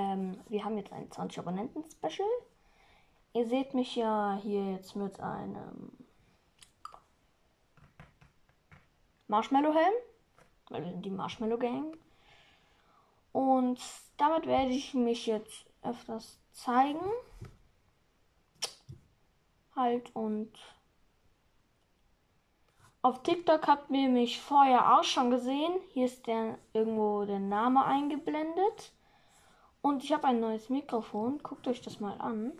wir haben jetzt ein 20 Abonnenten-Special. Ihr seht mich ja hier jetzt mit einem Marshmallow-Helm, weil wir sind die Marshmallow-Gang. Und damit werde ich mich jetzt öfters zeigen. Und auf TikTok habt ihr mich vorher auch schon gesehen. Hier ist irgendwo der Name eingeblendet. Und ich habe ein neues Mikrofon. Guckt euch das mal an.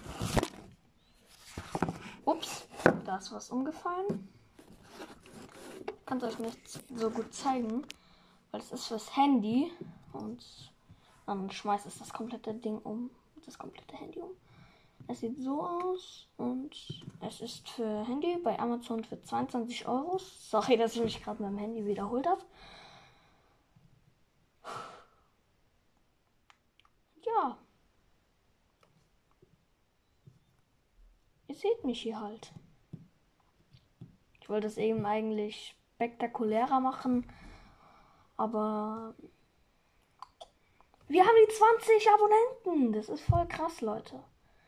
Ups, da ist was umgefallen. Ich kann es euch nicht so gut zeigen, weil es ist fürs Handy. Und dann schmeißt es das komplette Ding um. Das komplette Handy um. Es sieht so aus und es ist für Handy bei Amazon für 22 Euro. Sorry, dass ich mich gerade mit dem Handy wiederholt habe. Ja. Ihr seht mich hier halt. Ich wollte es eben eigentlich spektakulärer machen, aber wir haben die 20 Abonnenten. Das ist voll krass, Leute.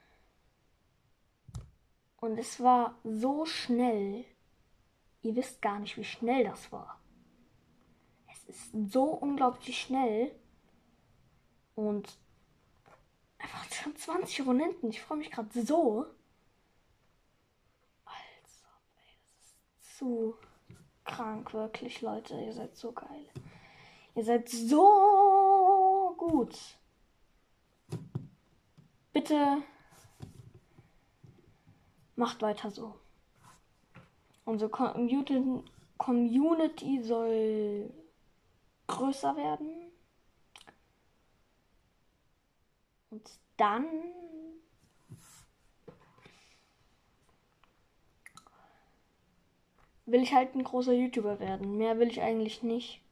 Und es war so schnell. Ihr wisst gar nicht, wie schnell das war. Es ist so unglaublich schnell. Und einfach schon 20 Abonnenten. Ich freue mich gerade so. Also, ey, das ist zu krank, wirklich, Leute. Ihr seid so geil. Ihr seid so gut. Bitte macht weiter so. Unsere Community soll größer werden. Und dann will ich halt ein großer YouTuber werden. Mehr will ich eigentlich nicht.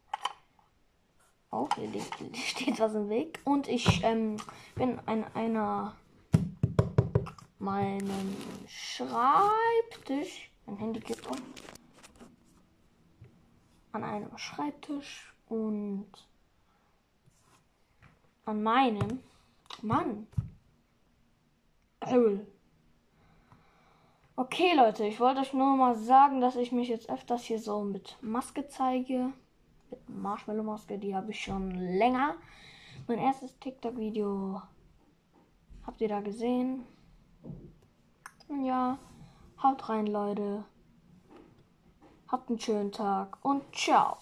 Oh, hier steht was im Weg. Und ich bin an meinem Schreibtisch. Mein Handy geht um. An einem Schreibtisch und an meinem Mann. Okay, Leute, ich wollte euch nur mal sagen, dass ich mich jetzt öfters hier so mit Maske zeige. Mit Marshmallow-Maske, die habe ich schon länger. Mein erstes TikTok-Video habt ihr da gesehen. Ja, haut rein, Leute. Habt einen schönen Tag und ciao.